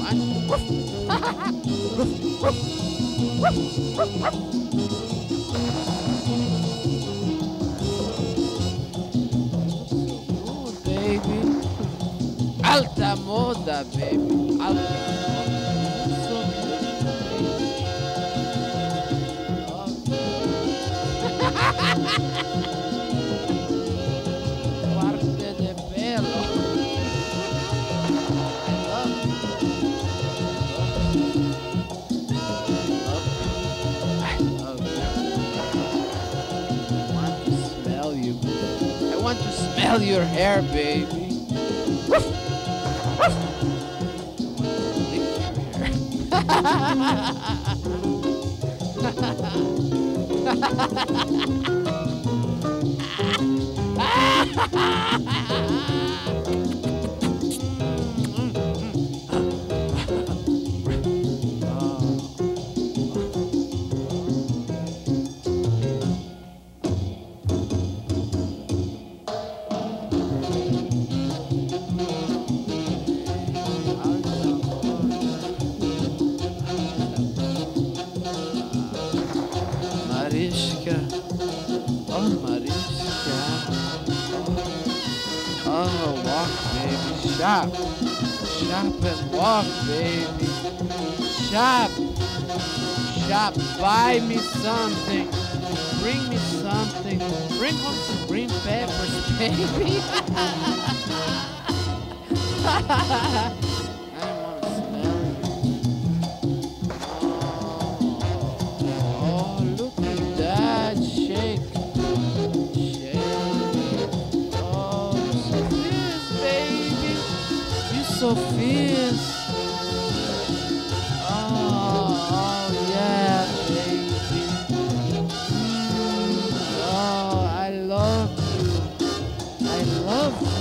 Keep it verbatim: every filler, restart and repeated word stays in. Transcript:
Baby. Alta moda, baby. Alta moda. So Parte de pelo. I love you. I love you. I want to smell you. I want to smell your hair, baby. Lick your Mariska, oh Mariska, oh, oh walk baby, shop, shop and walk baby, shop, shop, buy me something, bring me something, bring home some green peppers baby. I wanna smell you. Oh, look at that shake, shake. Oh, you so fierce, baby. You so fierce. Oh, oh yeah, baby. Mm, oh, I love you. I love you.